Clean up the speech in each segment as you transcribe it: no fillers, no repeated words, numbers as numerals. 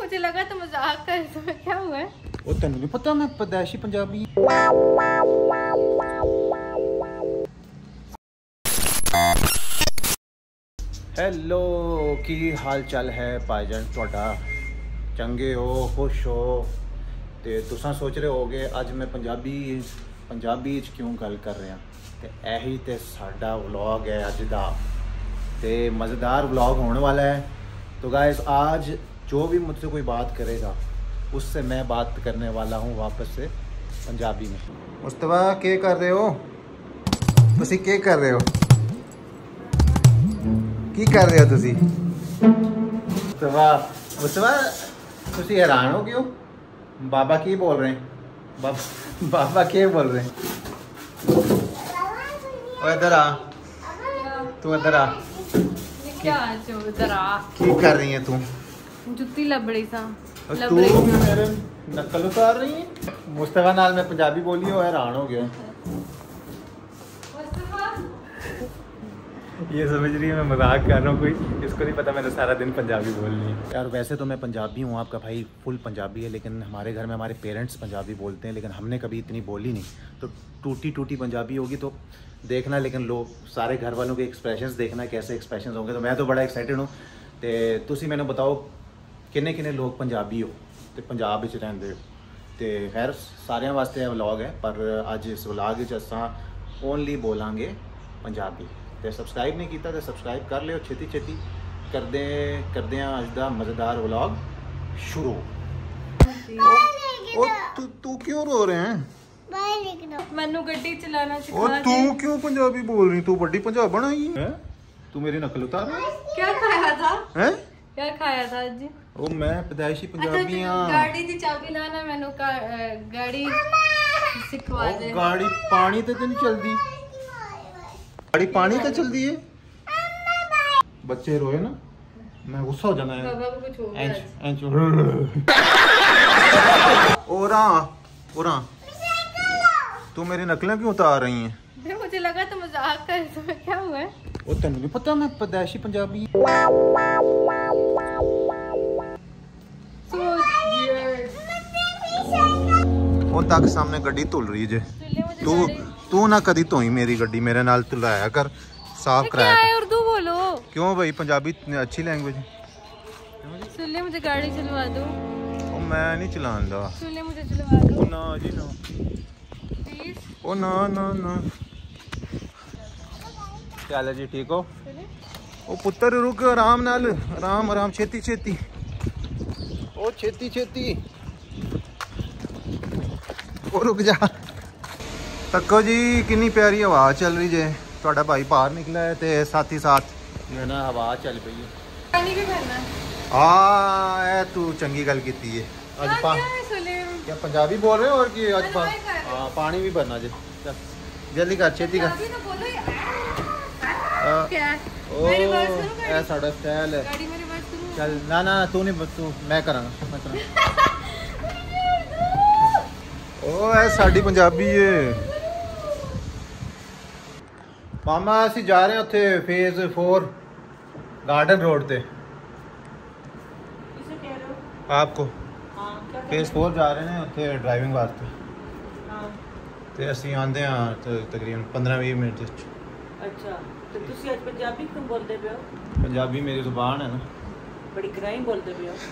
मुझे लगा तो मजाक कर रहे हो, क्या हुआ है? वो तेन नहीं पता मैं पैदाइशी पंजाबी। हेलो की हाल चाल है भाईजान तुहाडा? चंगे हो, खुश हो? ते तुसां सोच रहे होगे अज मैं पंजाबी क्यों गल कर रहा, ते यही ते साडा व्लॉग है अज दा, ते मज़ेदार व्लॉग होने वाला है। तो गाइस आज जो भी मुझसे कोई बात करेगा उससे मैं बात करने वाला हूँ वापस से पंजाबी में। मुस्तफा क्या कर रहे हो? तुसी क्या कर रहे हो? की कर रहे हो तुसी? मुस्तफा तुसी हैरान हो क्यों? बाबा की बोल रहे हैं? बाबा क्या बोल रहे हैं? ओ इधर आ, तू इधर आ। क्या इधर आ? की कर रही है तू? जुत्ती लबड़ी सा तू मेरे नकल उतार रही है। मुस्तफा नाल मैं पंजाबी बोली हो, हैरान हो गया। ये समझ रही है मैं मजाक कर रहा हूँ, कोई इसको नहीं पता मैंने सारा दिन पंजाबी बोलनी है। यार वैसे तो मैं पंजाबी हूँ, आपका भाई फुल पंजाबी है, लेकिन हमारे घर में हमारे पेरेंट्स पंजाबी बोलते हैं, लेकिन हमने कभी इतनी बोली नहीं। तो टूटी टूटी पंजाबी होगी तो देखना, लेकिन लोग सारे घर वालों के एक्सप्रेशंस देखना कैसे एक्सप्रेशंस होंगे। तो मैं तो बड़ा एक्साइटेड हूँ। तो तुसी मैंने बताओ किन्ने किन्ने लोग पंजाबी हो तो पंजाब विच रहिंदे हो? तो खैर सारे वास्ते व्लॉग है, पर अज इस व्लॉग विच असां ओनली बोलांगे पंजाबी। तो सब्सक्राइब नहीं किया तो सब्सक्राइब कर लियो, छेती छेती करते हैं अज दा मज़ेदार व्लॉग शुरू। तू क्यों रो रहे हैं? मैनू गड्डी चलाना सिखा दे। तू क्यों पंजाबी बोल रही? तू बड़ी पंजाबन आई है। तू मेरी नकल उतार रही है। क्या खाया था? हैं? क्या खाया था जी? ओ मैं पैदाइशी पंजाबी हां। गाड़ी दी चाबी लाना मैनू का गाड़ी सिखवा दे। गाड़ी पानी ते नहीं चलदी। गाड़ी पानी ते चलदी है। बच्चे रोए ना मैं गुस्सा हो जाना है। बाबा को कुछ हो गया। ओरा तू मेरी नकलें क्यों उतार रही हैं? मुझे लगा तो मजाक कर रहे हो, क्या हुआ है? वो तेन नहीं पता मैं पैदाइशी पंजाबी। वो तक सामने गड्डी धुल रही जे। तू ना कदी धोई मेरी गड्डी, मेरे नाल धुलाया कर, साफ कराया कर। उर्दू बोलो। क्यों भाई पंजाबी अच्छी लैंग्वेज। सुले मुझे गाड़ी चलवा दो। ओ मैं नहीं चलांदा। सुले मुझे चलवा दो। ना जी ना प्लीज। ओ ना ना ना। चल जी ठीक हो? ओ पुत्र रुक, आराम नाल, आराम छेती छेती। ओ छेती छेती। ओ रुक जा। तको जी कितनी प्यारी हवा चल रही जे। ਤੁਹਾਡਾ भाई बाहर निकला है ते साथ ही साथ जो है ना हवा चल पई है। पानी भी भरना है। हाँ तू चंगी गल कीती है। आज क्या पंजाबी बोल रहे हो? और की आज हाँ पानी भी भरना जे। जल्दी कर छेती कर। ओ ऐ साडा स्टाइल है। चल ना तू नहीं, तू मैं करांगा। ओ ऐ साडी पंजाबी है। मामा असी जा रहे हैं उत्थे फेज 4 गार्डन रोड ते। आपको फेज 4 जा रहे हैं उत्थे ड्राइविंग वास्ते। ते असी आंदे हां तकरीबन 15-20 मिनट। अच्छा तो तुसी आज पंजाबी क्यों बोलते पे हो? पंजाबी मेरी जुबान है ना। बड़ी क्राइम बोलते पे हो।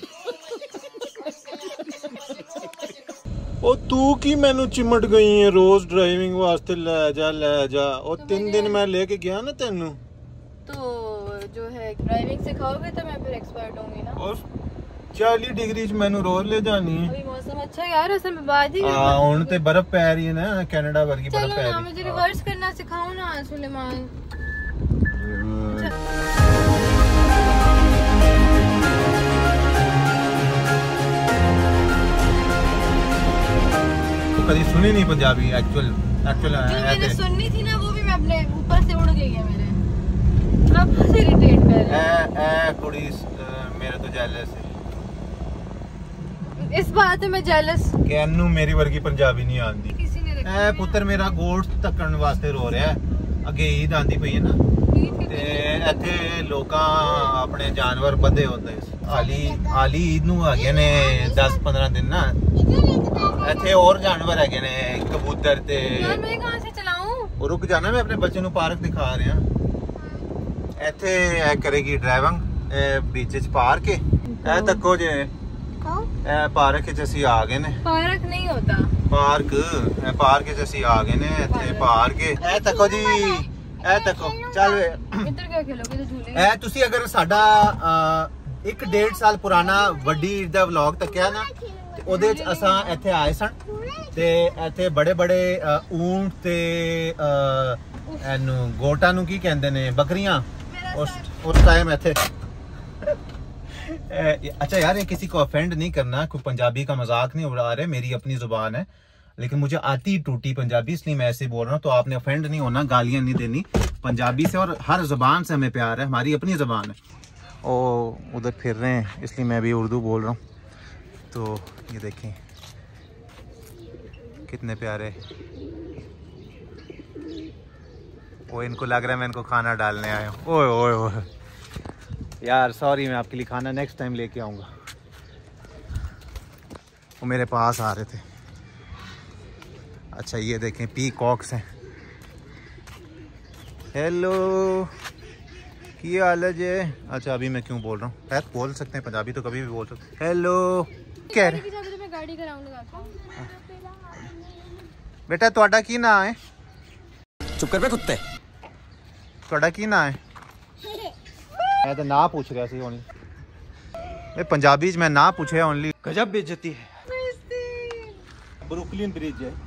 ओ तू की मैनू चिमट गई है रोज ड्राइविंग वास्ते? ले जा ओ 3 दिन मैं लेके गया ना तेनू। तो जो है ड्राइविंग सिखाओगे तो मैं फिर एक्सपर्ट होंगी ना। और 40 डिग्री च मैनू रोज ले जानी है। अभी मौसम अच्छा है यार, असल में बाद ही हां हुन ते बर्फ पै रही है ना, कनाडा वर्गी बर्फ पै रही है। मुझे रिवर्स करना सिखाओ ना सुलेमान। कभी सुनी नहीं पंजाबी एक्चुअल मैंने सुननी थी ना, वो भी मैं अपने ऊपर से उड़ गई है मेरे। कब से इरिटेट कर रही है कुड़ी मेरे तो जेलस है। इस बात में मैं जेलस कैनू मेरी वर्गी पंजाबी नहीं आंदी। किसी ने पुत्र मेरा गोश्त तकन वास्ते रो रहा है। अगे ईद आंदी पई है ना। ਤੇ ਇੱਥੇ ਲੋਕਾਂ ਆਪਣੇ ਜਾਨਵਰ ਬੰਦੇ ਹੁੰਦੇ ਆਲੀ ਈਦ ਨੂੰ ਹੈਗੇ ਨੇ 10-15 ਦਿਨ ਨਾ ਇੱਥੇ ਹੋਰ ਜਾਨਵਰ ਹੈਗੇ ਨੇ ਕਬੂਤਰ ਤੇ मैं कहां से चलाऊं रुक जाना मैं अपने बच्चे ਨੂੰ ਪਾਰਕ ਦਿਖਾ ਰਿਹਾ ਇੱਥੇ ਇਹ ਕਰੇਗੀ ਡਰਾਈਵਿੰਗ ਬੀਚ ਚ ਪਾਰ ਕੇ ਇਹ ਤੱਕੋ ਜੇ ਇਹ ਪਾਰਕ ਚ ਅਸੀਂ ਆ ਗਏ ਨੇ पार्क नहीं होता ਪਾਰਕ ਇਹ ਪਾਰਕ ਚ ਅਸੀਂ ਆ ਗਏ ਨੇ ਇੱਥੇ ਪਾਰ ਕੇ ਇਹ ਤੱਕੋ ਜੀ ਇਹ ਤੱਕੋ ਚੱਲ ਵੇ इधर क्या खेलोगे तो झूले ਇਹ ਤੁਸੀਂ ਅਗਰ ਸਾਡਾ 1.5 ਸਾਲ ਪੁਰਾਣਾ ਵੱਡੀ ਈਦ ਦਾ ਵਲੌਗ ਤੱਕਿਆ ਨਾ ਤੇ ਉਹਦੇ ਚ ਅਸਾਂ ਇੱਥੇ ਆਏ ਸਨ ਤੇ ਇੱਥੇ ਬੜੇ ਬੜੇ ਊਂਟ ਤੇ ਇਹਨੂੰ ਗੋਟਾਂ ਨੂੰ ਕੀ ਕਹਿੰਦੇ ਨੇ ਬੱਕਰੀਆਂ ਉਸ ਟਾइम ਇੱਥੇ अच्छा यार ये किसी को ऑफेंड नहीं करना कोई पंजाबी का मजाक नहीं उड़ा रहे मेरी अपनी जुबान है लेकिन मुझे आती टूटी पंजाबी इसलिए मैं ऐसे बोल रहा हूँ तो आपने ऑफेंड नहीं होना गालियां नहीं देनी पंजाबी से और हर जुबान से हमें प्यार है हमारी अपनी जुबान है और उधर फिर रहे हैं इसलिए मैं भी उर्दू बोल रहा हूँ तो ये देखें कितने प्यारे वो इनको लग रहा है मैं इनको खाना डालने आया हूँ ओए ओए ओए यार सॉरी मैं आपके लिए खाना नेक्स्ट टाइम लेके आऊँगा वो मेरे पास आ रहे थे अच्छा ये देखें पीकॉक्स हैं हेलो की हाल है जे अच्छा अभी मैं क्यों बोल रहा हूँ खैर बोल सकते हैं पंजाबी तो कभी भी बोल सकते हैं हेलो कह रहे मैं गाड़ी कराऊंगा बेटा ਤੁਹਾਡਾ ਕੀ ਨਾਂ ਹੈ चुप कर बे कुत्ते ਤੁਹਾਡਾ ਕੀ ਨਾਂ ਹੈ मैं तो ना पूछ रहा सी ओनली मैं पंजाबी में ना पूछे ओनली गजब बेइज्जती है ब्रुकलिन ब्रिज है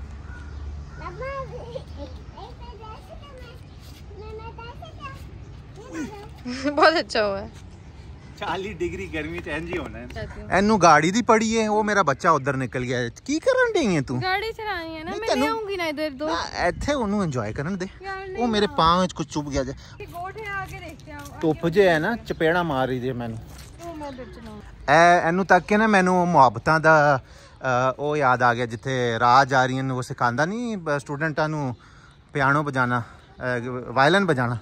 बहुत अच्छा हुआ है 40 डिग्री गर्मी च इंज ही होना है एनू गाड़ी दी पड़ी है वो मेरा बच्चा उधर निकल गया की करन दी है तू गाड़ी चलानी है ना मैं ले आऊंगी ना इधर दो ਇੱਥੇ ਉਹਨੂੰ ਇੰਜੋਏ ਕਰਨ ਦੇ ਉਹ ਮੇਰੇ ਪਾँव ਵਿੱਚ ਕੁਝ ਚੁੱਭ ਗਿਆ ਜੇ गोट है आगे देखते हैं ਧੁੱਪ ਜੇ ਹੈ ਨਾ ਚਪੇੜਾ ਮਾਰ ਰਹੀ ਜੇ ਮੈਨੂੰ तो मैं इधर चलाऊं ਇਹਨੂੰ ਤੱਕ ਕੇ ਨਾ ਮੈਨੂੰ ਮੁਹੱਬਤਾਂ ਦਾ ਉਹ ਯਾਦ ਆ ਗਿਆ ਜਿੱਥੇ ਰਾਜ ਆ ਰਹੀਆਂ ਨੂੰ ਉਹ ਸਿਖਾਉਂਦਾ ਨਹੀਂ ਸਟੂਡੈਂਟਾਂ ਨੂੰ ਪਿਆਨੋ ਵਜਾਣਾ ਵਾਇਲਨ ਵਜਾਣਾ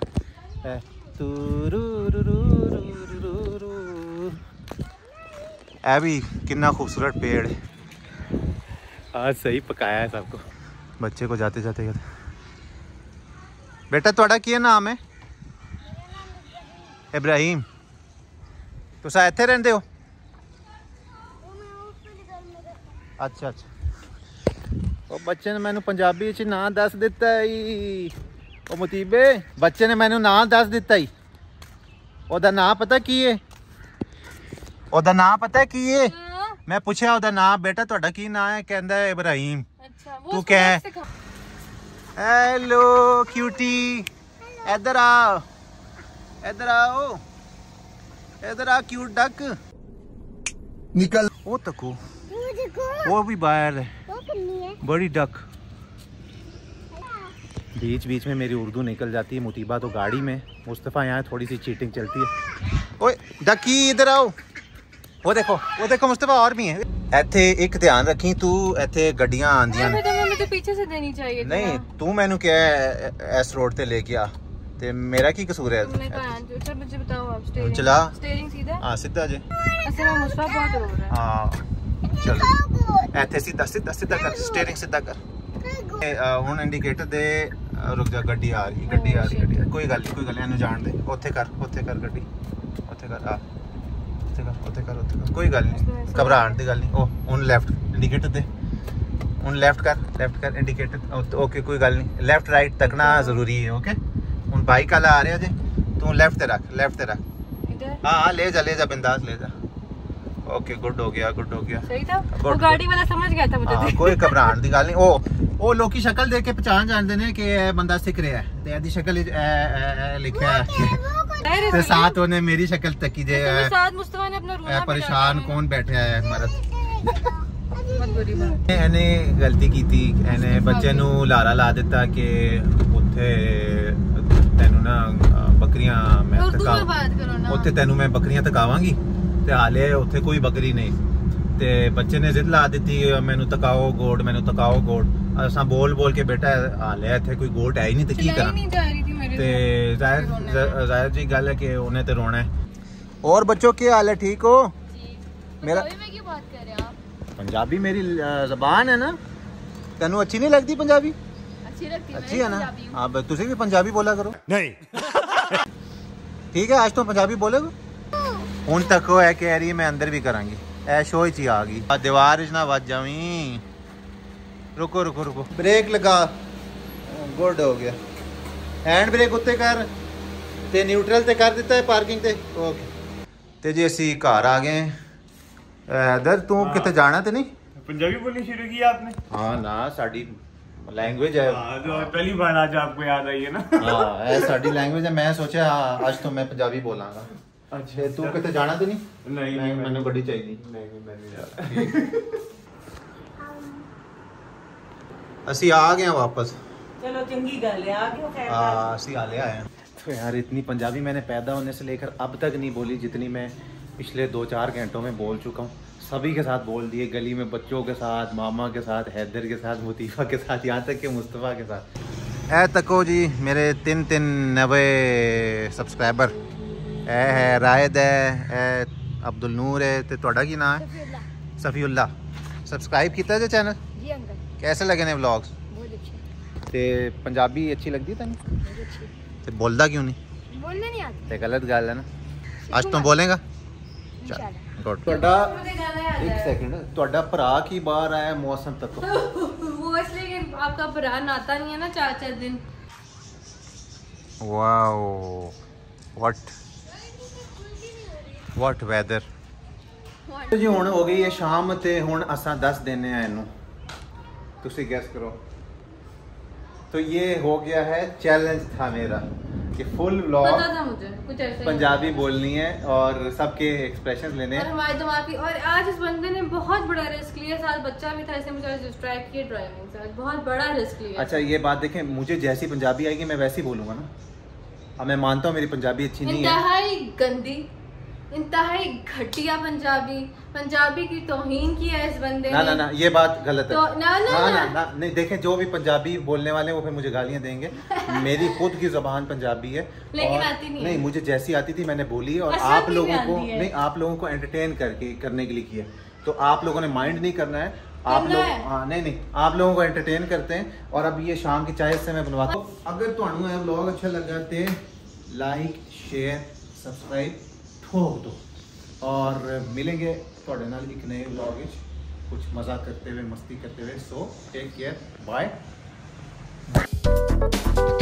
ਇਹ ਵੀ कितना खूबसूरत पेड़ है आज सही पकाया है सबको बच्चे को जाते जाते कहते बेटा ਤੁਹਾਡਾ ਕੀ ਨਾਮ ਹੈ इब्राहिम ਤੁਸੀਂ ਇੱਥੇ ਰਹਿੰਦੇ ਹੋ ਅੱਛਾ ਉਹ ਬੱਚੇ ਨੇ ਮੈਨੂੰ ਪੰਜਾਬੀ ਚ ਨਾਂ ਦੱਸ ਦਿੱਤਾ ਈ ਉਹ ਮੁਤੀਬੇ ਬੱਚੇ ਨੇ ਮੈਨੂੰ ਨਾਂ ਦੱਸ ਦਿੱਤਾ ਈ ਉਹਦਾ ਨਾਂ ਪਤਾ ਕੀ ਹੈ ਉਹਦਾ ਨਾਂ ਪਤਾ ਕੀ ਹੈ मैं पूछा ਉਹਦਾ ਨਾਮ बेटा ਤੁਹਾਡਾ ਕੀ ਨਾਮ ਹੈ ਕਹਿੰਦਾ ਹੈ इब्राहिम अच्छा तू क्या है हेलो क्यूटी इधर आओ इधर आओ इधर आ क्यूट डक निकल वो तको वो भी बाहर है बड़ी डक बीच बीच में मेरी उर्दू निकल जाती है मुतीबा तो गाड़ी में मुस्तफ़ा यहाँ थोड़ी सी चीटिंग चलती है ओए डकी इधर आओ वो देखो मुस्तफा और भी है ਇੱਥੇ ਇੱਕ ਧਿਆਨ ਰੱਖੀ ਤੂੰ ਇੱਥੇ ਗੱਡੀਆਂ ਆਂਦੀਆਂ ਨੇ मैं तो पीछे से देनी चाहिए नहीं तू मैंने क्या इस रोड पे लेके आ ते मेरा की कसूर है अच्छा मुझे बताओ आप स्टीयरिंग चला स्टीयरिंग सीधा हाँ सीधा जे ऐसे में मुस्तफा बहुत रो रहा है हाँ चलो ਇੱਥੇ सीधा कर स्टीयरिंग सीधा कर ਹੁਣ ਇੰਡੀਕੇਟਰ ਦੇ ਰੁਕ ਜਾ ਗੱਡੀ ਆ ਰਹੀ ਕੋਈ ਗੱਲ ਨਹੀਂ ਇਹਨੂੰ ਜਾਣ ਦੇ ਉੱਥੇ ਕਰ ਗੱਡੀ ਉੱਥੇ ਕਰ ਆ ਉੱਥੇ ਕਰ ਕੋਈ ਗੱਲ ਨਹੀਂ ਘਬਰਾਉਣ ਦੀ ਗੱਲ ਨਹੀਂ ਉਹ ਹੁਣ ਲੈਫਟ ਇੰਡੀਕੇਟਰ ਦੇ ਹੁਣ ਲੈਫਟ ਕਰ ਇੰਡੀਕੇਟਰ ਓਕੇ ਕੋਈ ਗੱਲ ਨਹੀਂ ਲੈਫਟ ਰਾਈਟ ਤੱਕਣਾ ਜ਼ਰੂਰੀ ਹੈ ਓਕੇ ਹੁਣ ਬਾਈਕ ਵਾਲਾ ਆ ਰਿਹਾ ਜੇ ਤੂੰ ਲੈਫਟ ਤੇ ਰੱਖ हाँ ले जा बिंदास ले जा ओके गुड हो गया सही था वो गाड़ी वाला समझ गया था मुझे कोई घबराने की गल नहीं ਉਹ ਲੋਕੀ ਸ਼ਕਲ ਦੇਖ ਕੇ ਪਛਾਣ ਜਾਂਦੇ ਨੇ ਕਿ ਇਹ ਬੰਦਾ ਸਿੱਖ ਰਿਹਾ ਹੈ ਤੇ ਇਹਦੀ ਸ਼ਕਲ ਲਿਖਿਆ ਹੈ ਤੇ ਸਾਥ ਉਹਨੇ ਮੇਰੀ ਸ਼ਕਲ ਤੱਕੀ ਜੇ साथ मुस्तफा ने अपना रोना परेशान कौन बैठा है मरद बहुत बुरी बात ਇਹਨੇ ਗਲਤੀ ਕੀਤੀ ਇਹਨੇ ਬੱਚੇ ਨੂੰ ਲਾਰਾ ਲਾ ਦਿੱਤਾ ਕਿ ਉੱਥੇ ਤੈਨੂੰ ਨਾ ਬੱਕਰੀਆਂ ਮੈਂ ਉੱਥੇ ਤੈਨੂੰ ਮੈਂ ਬੱਕਰੀਆਂ ਤਕਾਵਾਂਗੀ ਤੇ ਹਾਲੇ ਉੱਥੇ ਕੋਈ ਬੱਕਰੀ ਨਹੀਂ ਤੇ ਬੱਚੇ ਨੇ ਜ਼ਿੱਦ ਲਾ ਦਿੱਤੀ ਮੈਨੂੰ ਤਕਾਓ ਗੋਡ असा बोल बोल के बेटा हाले इत्थे कोई गोट है ही नहीं, तो की करा नहीं जा रही थी मेरे ते जाहिर जी गल है कि उन्हें तो रोना है। और बच्चों क्या हाल है, ठीक हो? मेरा में क्यों बात कर रहे हैं आप? पंजाबी मेरी जबान है ना, तेनू अच्छी नहीं लगती पंजाबी? अच्छी लगती है, अच्छी है ना? आप तुझे भी पंजाबी बोला करो। नहीं ठीक है, आज तो पंजाबी बोलेगा। हूं तक वो है कह रही है मैं अंदर भी करांगी, ऐशो ही आ गई दीवार ना वज जावी। रुको रुको रुको, ब्रेक लगा, गुड हो गया। हैंड ब्रेक उत्ते कर ते न्यूट्रल ते कर दिता है पार्किंग ते। ओके ते जी असी घर आ गए। इधर तू कितने जाना ते नहीं? पंजाबी बोलनी शुरू की आपने? हाँ ना, साड़ी लैंग्वेज है। जो पहली बार आज आपको याद आई है ना। हाँ साड़ी लैंग्वेज है। मैं सोचा आज तो मैं पंजाबी बोलांगा। अच्छा तू कितने जाना तो नहीं? नहीं मैंने गड्डी चाहिए। नहीं मैं नहीं जा रहा। असी आ गए वापस। चलो चंगी गल है, आ गए खैर। असी हाले आए हैं। तो यार इतनी पंजाबी मैंने पैदा होने से लेकर अब तक नहीं बोली जितनी मैं पिछले 2-4 घंटों में बोल चुका हूँ। सभी के साथ बोल दिए, गली में बच्चों के साथ, मामा के साथ, हैदर के साथ, मुतीफ़ा के साथ, यहाँ तक कि मुस्तफ़ा के साथ। ए तको जी मेरे 3 नवे सब्सक्राइबर है रायद है, अब्दुल नूर है, तो तुहाडा की नाम है? सफ़ीउल्ला। सब्सक्राइब किया जो चैनल? जी अंकल। कैसे लगे ने व्लॉग्स? बहुत अच्छे। ते पंजाबी अच्छी लगती तेन? ते बोलदा क्यों नहीं? बोलने नहीं आता। ते गलत गल है ना। आज तो बोलेगा? गुड। तुहाडा एक सेकंड, तुहाडा भरा की बाहर आया मौसम तक? वो इसलिए कि आपका भरा नाता नहीं है ना 4-4 दिन। Wow what weather. जी हुण हो गई है शाम ते हुण असां 10 देने हैं इनू, तुसी गैस करो। तो ये हो गया है, चैलेंज था मेरा कि फुल व्लॉग पता था मुझे कुछ ऐसा पंजाबी बोलनी है और सबके एक्सप्रेशंस लेने हैं। और हमारे दिमाग की, और आज इस बंदे ने बहुत बड़ा रिस्क लिया। साथ बच्चा भी था, ऐसे मुझे डिस्ट्रैक्ट किया ड्राइविंग से। आज बहुत बड़ा रिस्क लिया। अच्छा ये बात देखें, मुझे जैसी पंजाबी आएगी मैं वैसे ही बोलूँगा ना। अब मैं मानता हूँ मेरी पंजाबी अच्छी नहीं है, इंतहाई गंदी, इंतहाई घटिया पंजाबी की तौहीन की है इस बंदे ना ने। ना ये बात गलत है। तो ना नहीं देखें, जो भी पंजाबी बोलने वाले हैं वो फिर मुझे गालियां देंगे। मेरी खुद की ज़बान पंजाबी है, लेकिन आती नहीं है। मुझे जैसी आती थी मैंने बोली है। और असर आप भी लोगों को आती है। नहीं, आप लोगों को एंटरटेन करने के लिए किया, तो आप लोगों ने माइंड नहीं करना है। आप लोग हाँ नहीं आप लोगों को एंटरटेन करते हैं। और अब ये शाम की चाय से मैं बनवाता हूँ। अगर तुहानू यह व्लॉग अच्छा लगा तो लाइक शेयर सब्सक्राइब ठोक दो, और मिलेंगे थोड़े नाल एक नए व्लॉग में कुछ मजा करते हुए, मस्ती करते हुए। So take care, bye.